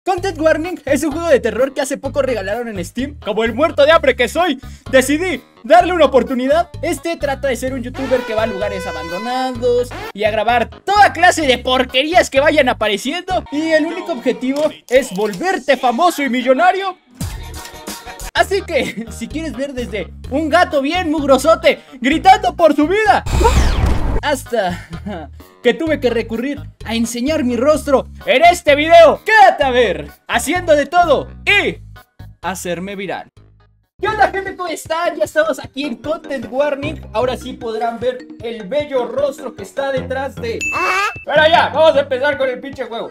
Content Warning es un juego de terror que hace poco regalaron en Steam. Como el muerto de hambre que soy, decidí darle una oportunidad. Este trata de ser un youtuber que va a lugares abandonados y a grabar toda clase de porquerías que vayan apareciendo. Y el único objetivo es volverte famoso y millonario. Así que, si quieres ver desde un gato bien mugrosote gritando por su vida, hasta que tuve que recurrir a enseñar mi rostro en este video, quédate a ver, haciendo de todo y hacerme viral. ¿Qué onda, gente? ¿Cómo están? Ya estamos aquí en Content Warning. Ahora sí podrán ver el bello rostro que está detrás de... Pero ya, vamos a empezar con el pinche juego.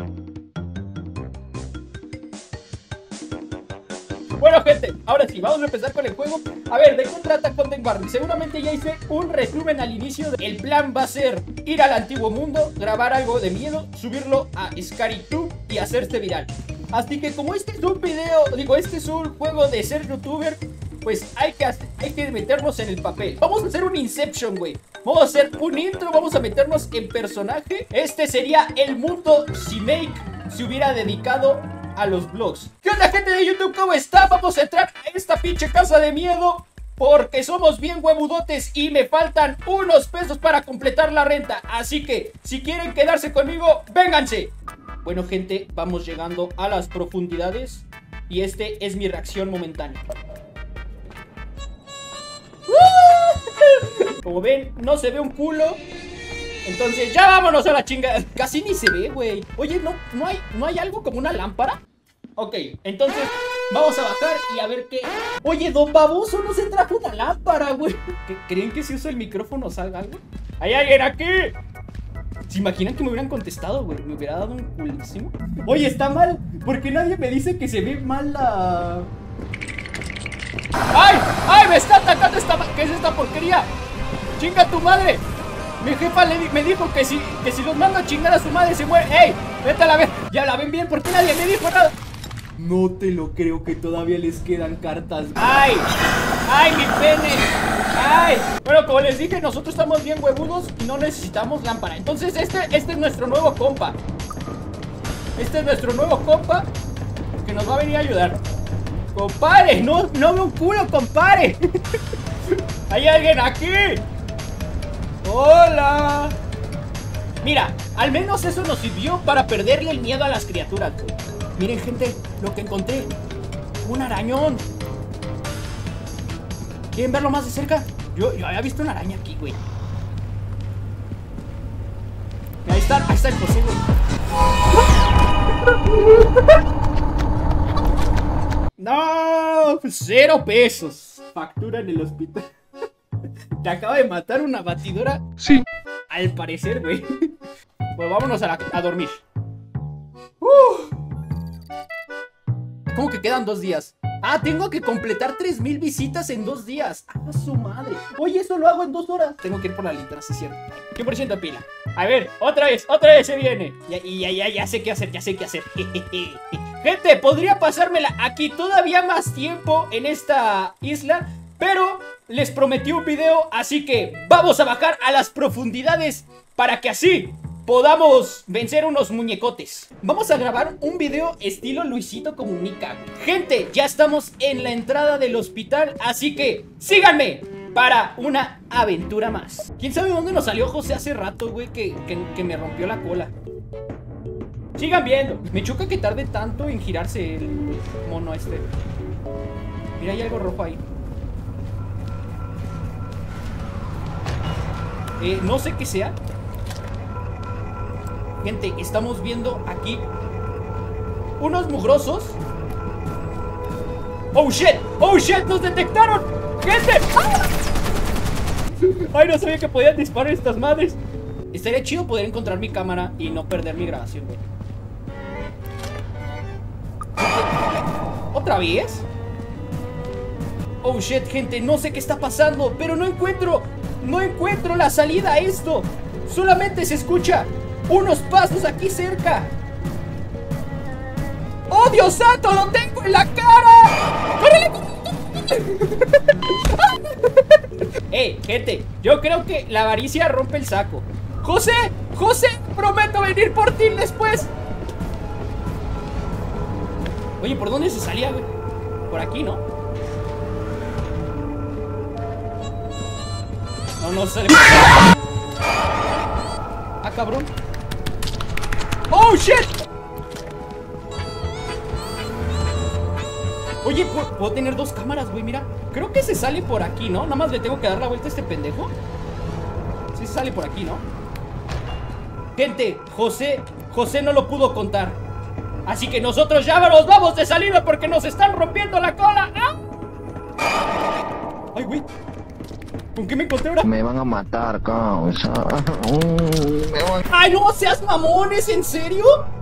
Bueno, gente, ahora sí, vamos a empezar con el juego. A ver, ¿de qué trata Content Warning? Seguramente ya hice un resumen al inicio. El plan va a ser ir al antiguo mundo, grabar algo de miedo, subirlo a ScaryTube y hacerse viral. Así que como este es un video, este es un juego de ser youtuber, pues hay que meternos en el papel. Vamos a hacer un Inception, güey. Vamos a hacer un intro, vamos a meternos en personaje. Este sería el mundo si Make se hubiera dedicado a los vlogs. ¿Qué onda, gente de YouTube? ¿Cómo está? Vamos a entrar a esta pinche casa de miedo porque somos bien huevudotes y me faltan unos pesos para completar la renta. Así que, si quieren quedarse conmigo, vénganse. Bueno, gente, vamos llegando a las profundidades y este es mi reacción momentánea. Como ven, no se ve un culo. Entonces ya vámonos a la chingada. Casi ni se ve, güey. Oye, ¿no hay algo como una lámpara? Ok, entonces vamos a bajar y a ver qué... Oye, don baboso, no se trajo una lámpara, güey. ¿Creen que si uso el micrófono salga algo? ¡Hay alguien aquí! ¿Se imaginan que me hubieran contestado, güey? Me hubiera dado un culísimo. Oye, está mal, porque nadie me dice que se ve mal la... ¡Ay! ¡Ay! ¡Me está atacando esta... ¿Qué es esta porquería? ¡Chinga tu madre! Mi jefa me dijo que si los mando a chingar a su madre se muere. ¡Ey! Vete a la vez. Ya la ven bien, ¿por qué nadie me dijo nada? No te lo creo que todavía les quedan cartas. ¡Ay! ¡Ay, mi pene! ¡Ay! Bueno, como les dije, nosotros estamos bien huevudos y no necesitamos lámpara. Entonces este es nuestro nuevo compa. Este es nuestro nuevo compa que nos va a venir a ayudar. ¡Compadre! ¡No veo un culo, compadre! ¡Hay alguien aquí! ¡Hola! Mira, al menos eso nos sirvió para perderle el miedo a las criaturas, güey. Miren, gente, lo que encontré. Un arañón. ¿Quieren verlo más de cerca? Yo había visto una araña aquí, güey. Ahí está el José, güey. No, 0 pesos. Factura en el hospital. Te acaba de matar una batidora. Sí. Al parecer, güey. Pues vámonos a dormir. ¿Cómo que quedan 2 días? Ah, tengo que completar 3000 visitas en 2 días. ¡A su madre! Oye, eso lo hago en 2 horas. Tengo que ir por la linterna, sí es cierto. 100% de pila. A ver, otra vez se viene. Ya sé qué hacer, Gente, podría pasármela aquí todavía más tiempo en esta isla, pero les prometí un video, así que vamos a bajar a las profundidades para que así podamos vencer unos muñecotes. Vamos a grabar un video estilo Luisito Comunica. Gente, ya estamos en la entrada del hospital, así que síganme para una aventura más. ¿Quién sabe dónde nos salió José hace rato, güey? Que me rompió la cola. Sigan viendo. Me choca que tarde tanto en girarse el mono este. Mira, hay algo rojo ahí. No sé qué sea. Gente, estamos viendo aquí unos mugrosos. ¡Oh, shit! ¡Oh, shit! ¡Nos detectaron! ¡Gente! ¡Ah! ¡Ay, no sabía que podían disparar estas madres! Estaría chido poder encontrar mi cámara y no perder mi grabación, güey. ¿Otra vez? Oh, shit, gente, no sé qué está pasando, pero no encuentro la salida a esto. Solamente se escucha unos pasos aquí cerca. ¡Oh, Dios santo! ¡Lo tengo en la cara! ¡Córrele! Gente, yo creo que la avaricia rompe el saco. ¡José! ¡José! ¡Prometo venir por ti después! Oye, ¿por dónde se salía, güey? Por aquí, ¿no? No se sale. Ah, cabrón. ¡Oh, shit! Oye, puedo tener dos cámaras, güey, mira. Creo que se sale por aquí, ¿no? Nada más le tengo que dar la vuelta a este pendejo. Sí se sale por aquí, ¿no? Gente, José no lo pudo contar. Así que nosotros ya nos vamos de salida porque nos están rompiendo la cola. ¡Ah! Ay, güey. ¿Con qué me encontré ahora? Me van a matar, causa. ¡Ay, no seas mamones! ¿En serio?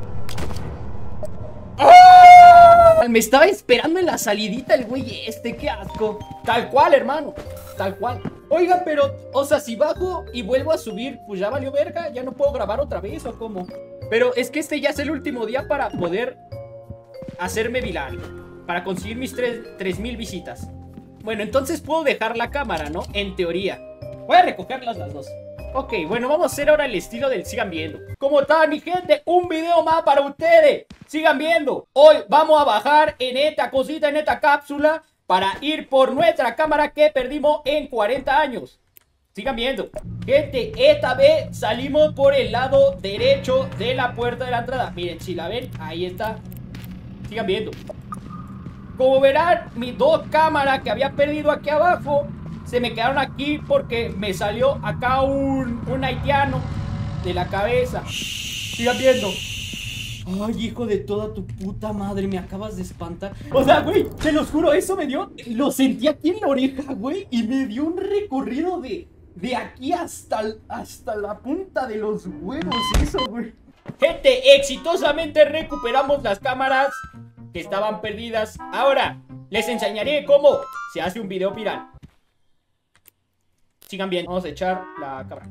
¡Ah! Me estaba esperando en la salidita el güey este, qué asco. Tal cual, hermano, tal cual. Oigan, pero, o sea, si bajo y vuelvo a subir, pues ya valió verga. Ya no puedo grabar otra vez, ¿o cómo? Pero es que este ya es el último día para poder hacerme viral, para conseguir mis 3000 visitas. Bueno, entonces puedo dejar la cámara, ¿no? En teoría. Voy a recogerlas las dos. Ok, bueno, vamos a hacer ahora el estilo del sigan viendo. ¿Cómo están, mi gente? Un video más para ustedes. Sigan viendo. Hoy vamos a bajar en esta cosita, en esta cápsula, para ir por nuestra cámara que perdimos en 40 años. Sigan viendo. Gente, esta vez salimos por el lado derecho de la puerta de la entrada. Miren, si la ven, ahí está. Sigan viendo. Como verán, mis dos cámaras que había perdido aquí abajo se me quedaron aquí porque me salió acá un haitiano de la cabeza. Sigan viendo. Ay, hijo de toda tu puta madre, me acabas de espantar. O sea, güey, te los juro, eso me dio... Lo sentí aquí en la oreja, güey, y me dio un recorrido de aquí hasta la punta de los huevos, eso, güey. Gente, exitosamente recuperamos las cámaras que estaban perdidas. Ahora les enseñaré cómo se hace un video viral. Sigan bien. Vamos a echar la cámara.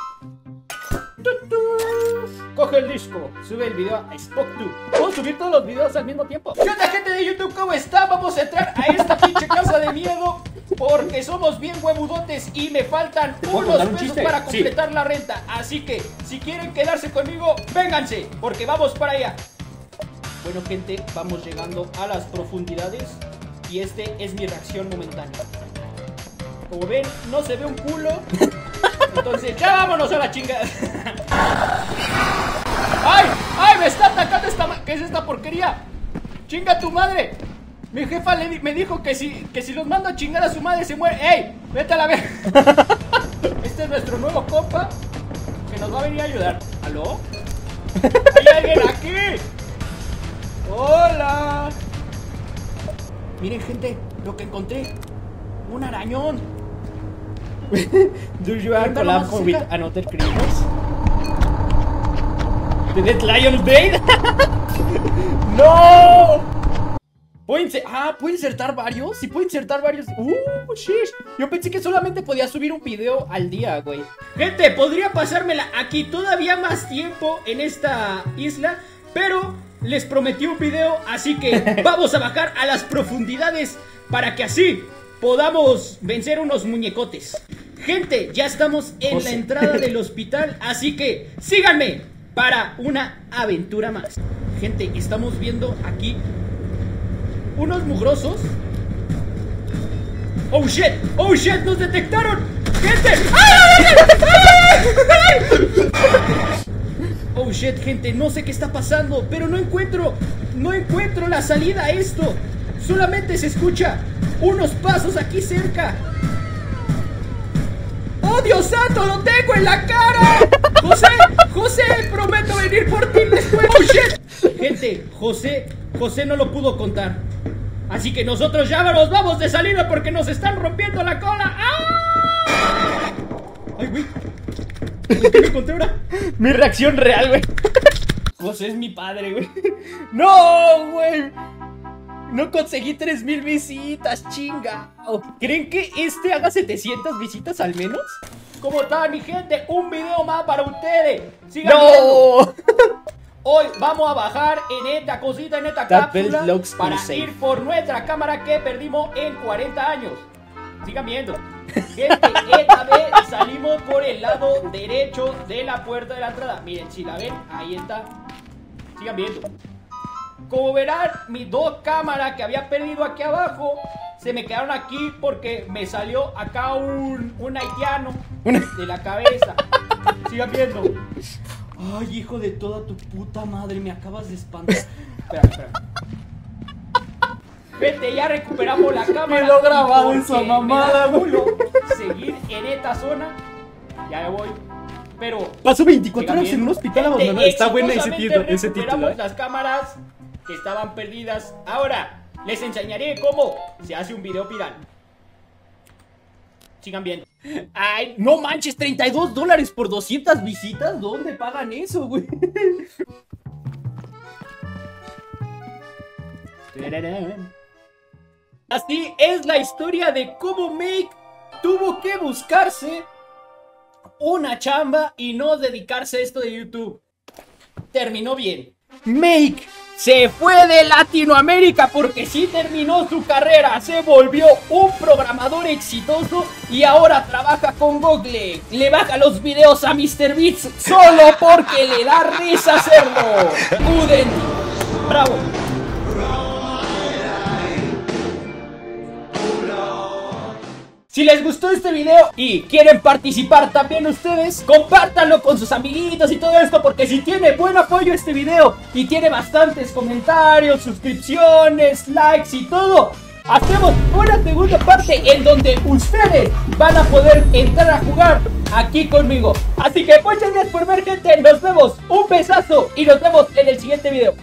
Coge el disco, sube el video a SpockTube. Puedo subir todos los videos al mismo tiempo. ¿Qué onda, gente de YouTube? ¿Cómo están? Vamos a entrar a esta pinche casa de miedo porque somos bien huevudotes y me faltan unos pesos para completar la renta. Así que si quieren quedarse conmigo, vénganse, porque vamos para allá. Bueno, gente, vamos llegando a las profundidades y este es mi reacción momentánea. Como ven, no se ve un culo. Entonces ya vámonos a la chingada. ¡Ay! ¡Ay! Me está atacando esta... ¿Qué es esta porquería? ¡Chinga tu madre! Mi jefa me dijo que si los mando a chingar a su madre se muere. ¡Ey! ¡Vete a la vez! Este es nuestro nuevo compa que nos va a venir a ayudar. ¿Aló? ¿Hay alguien aquí? ¡Hola! Miren, gente, lo que encontré. Un arañón. Do you have collab with another creators? The Dead Lion Blade. ¡No! ¿Puedo insertar varios? ¿Sí puedo insertar varios? Shish. Yo pensé que solamente podía subir un video al día, güey. Gente, podría pasármela aquí todavía más tiempo en esta isla, pero les prometí un video, así que vamos a bajar a las profundidades para que así podamos vencer unos muñecotes. Gente, ya estamos en la entrada del hospital, así que síganme para una aventura más. Gente, estamos viendo aquí unos mugrosos. ¡Oh shit! ¡Oh shit! ¡Nos detectaron! ¡Gente! ¡Oh shit, gente! No sé qué está pasando, pero no encuentro la salida a esto. Solamente se escucha unos pasos aquí cerca. ¡Oh, Dios santo! ¡Lo tengo en la cara! ¡José! ¡Prometo venir por ti después! ¡Oh, shit! Gente, José no lo pudo contar. Así que nosotros ya nos vamos de salida porque nos están rompiendo la cola. ¡Ah! ¡Ay, güey! ¿Qué me encontré ahora? Mi reacción real, güey. José es mi padre, güey. ¡No, güey! No conseguí 3000 visitas, chinga. ¿Creen que este haga 700 visitas al menos? ¿Cómo está, mi gente? Un video más para ustedes. Sigan viendo. Hoy vamos a bajar en esta cosita, en esta cápsula para ir por nuestra cámara que perdimos en 40 años. Sigan viendo. Gente, esta vez salimos por el lado derecho de la puerta de la entrada. Miren, si la ven, ahí está. Sigan viendo. como verán, mis dos cámaras que había perdido aquí abajo se me quedaron aquí porque me salió acá un haitiano de la cabeza. Sigan viendo. Ay, hijo de toda tu puta madre, me acabas de espantar. Espera. Vete, ya recuperamos la cámara. Quedó grabado esa mamada, güey. Seguir en esta zona. Ya me voy. Pero pasó 24 horas en un hospital abandonado. Está buena ese título. Recuperamos las cámaras que estaban perdidas. Ahora les enseñaré cómo se hace un video viral. Sigan viendo. Ay, no manches, $32 por 200 visitas. ¿Dónde pagan eso, güey? Así es la historia de cómo Make tuvo que buscarse una chamba y no dedicarse a esto de YouTube. Terminó bien. Make se fue de Latinoamérica porque sí terminó su carrera. Se volvió un programador exitoso y ahora trabaja con Google. Le baja los videos a MrBeast solo porque le da risa hacerlo. Uden. Bravo. Si les gustó este video y quieren participar también ustedes, compártanlo con sus amiguitos y todo esto, porque si tiene buen apoyo este video y tiene bastantes comentarios, suscripciones, likes y todo, hacemos una segunda parte en donde ustedes van a poder entrar a jugar aquí conmigo. Así que muchas gracias por ver, gente, nos vemos, un besazo y nos vemos en el siguiente video.